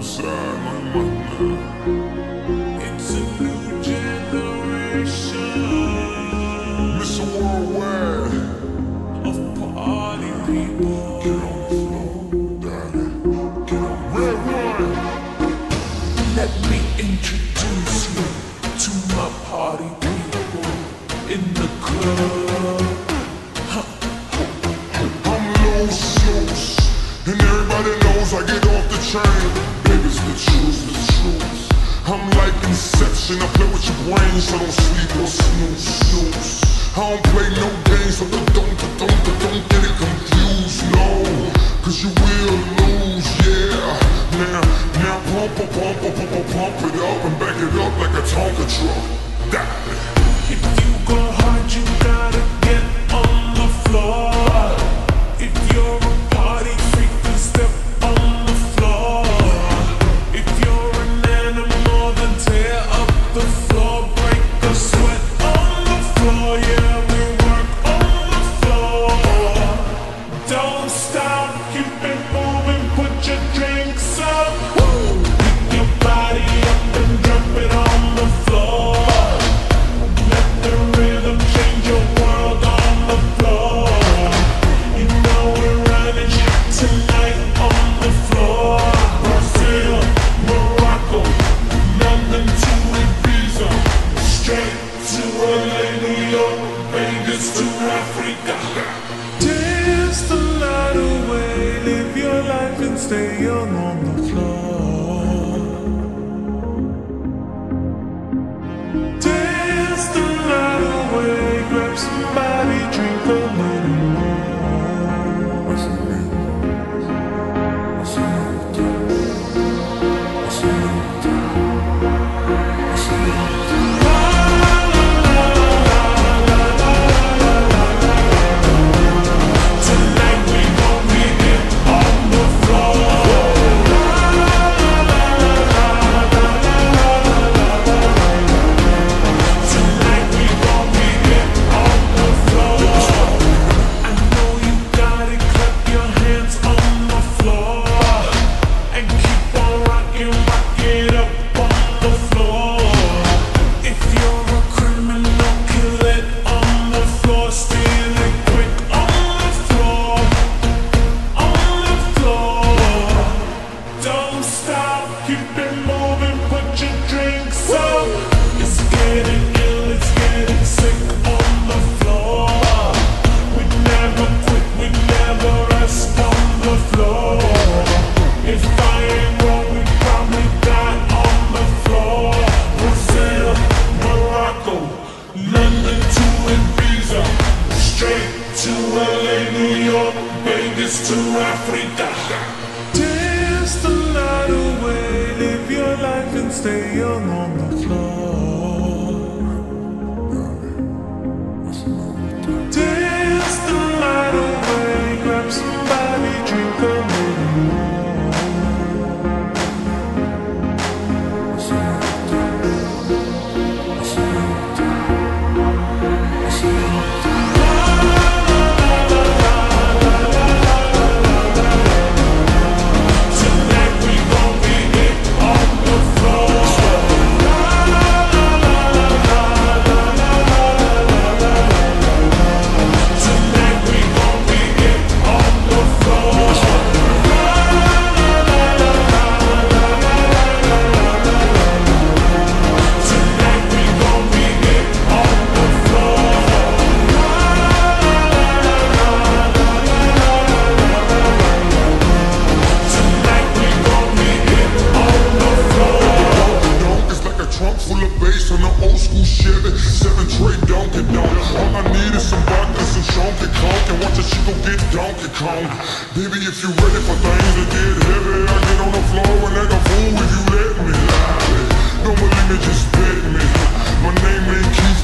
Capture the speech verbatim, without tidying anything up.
side, my mother. It's a new generation, Mister Worldwide, of party people. Get on the floor, darling. Get on. Red one. Let me introduce you to my party people in the club. I'm loose, loose, and everybody knows I get off the train. Baby's the truth, the truth. I'm like Inception, I play with your brains, so don't sleep or snooze, snooze. I don't play no games, so don't, don't, don't, don't get it confused, no. Cause you will lose, yeah. Now, now pump, pump, pump, pump, pump, pump it up and back it up like a Tonka truck. Die. If you go hard, you gotta get on the floor. If you're a party freak, then step on the floor. If you're an animal, then tear up the floor, break the sweat on the floor. Yeah, we work on the floor. Don't stop, keep it moving, put your drinks up. Pick your body up and drop it on the floor. Let the rhythm change your world on the floor. You know we're running tonight on the floor. Brazil, Morocco, London to Ibiza, straight to L A, New York, Vegas to Africa. Dance the night away, live your life and stay young on the floor. Dance the night away, grab somebody, drink a little more. What's the name? What's the name? What's the name? What's the name? Tonight we gon' get it on the floor. Tonight we gon' get it on the floor. I know you got it, clap your hands on the floor and keep on rocking, rock it up on the floor. If you're a criminal, kill it on the floor, steal it quick on the floor, on the floor. Don't stop, keep it moving, put your drinks up. It's getting ill, it's getting sick on the floor. We never quit, we never rest on the floor. If I ain't wrong, we probably die on the floor. Brazil, Morocco, London to Ibiza, straight to L A, New York, Vegas to Africa. Dance the night away, live your life and stay young on the floor. Dance the night away, grab somebody, drink a little more. What's the name? What's the name? What's the name? Tonight we gon' get it on the floor. Tonight we gon' get it on the floor. Tonight we gon' get it on the floor. Tonight we gon' get it on the floor. It's like a trunk full of bass on an old school Chevy, seven tray Donkey Donk. All I need is some vodka, some Chonky Conk, and watch a chick go get Donkey Kong. Baby, if you ready for things to get heavy, I get on the floor and act a fool if you let me lie. Don't believe me, just bet me. My name ain't Keith